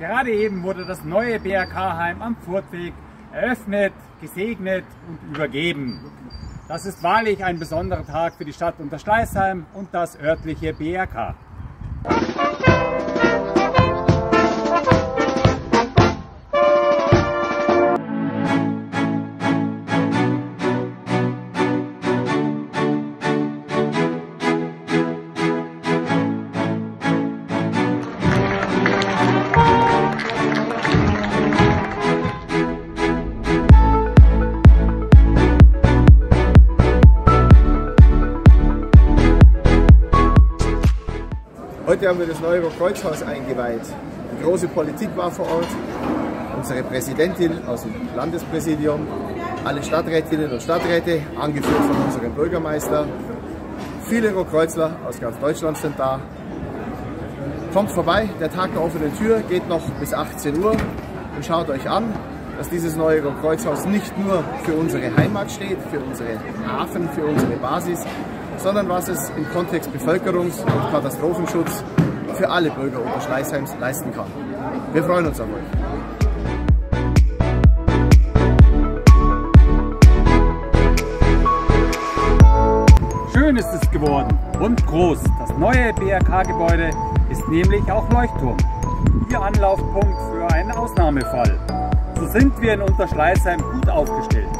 Gerade eben wurde das neue BRK-Heim am Furtweg eröffnet, gesegnet und übergeben. Das ist wahrlich ein besonderer Tag für die Stadt Unterschleißheim und das örtliche BRK. Heute haben wir das neue Kreuzhaus eingeweiht. Die große Politik war vor Ort, unsere Präsidentin aus dem Landespräsidium, alle Stadträtinnen und Stadträte, angeführt von unserem Bürgermeister. Viele Rotkreuzler aus ganz Deutschland sind da. Kommt vorbei, der Tag der offenen Tür geht noch bis 18 Uhr und schaut euch an, dass dieses neue Kreuzhaus nicht nur für unsere Heimat steht, für unsere Hafen, für unsere Basis, sondern was es im Kontext Bevölkerungs- und Katastrophenschutz für alle Bürger Unterschleißheims leisten kann. Wir freuen uns auf euch. Schön ist es geworden und groß. Das neue BRK-Gebäude ist nämlich auch Leuchtturm. Ihr Anlaufpunkt für einen Ausnahmefall. So sind wir in Unterschleißheim gut aufgestellt.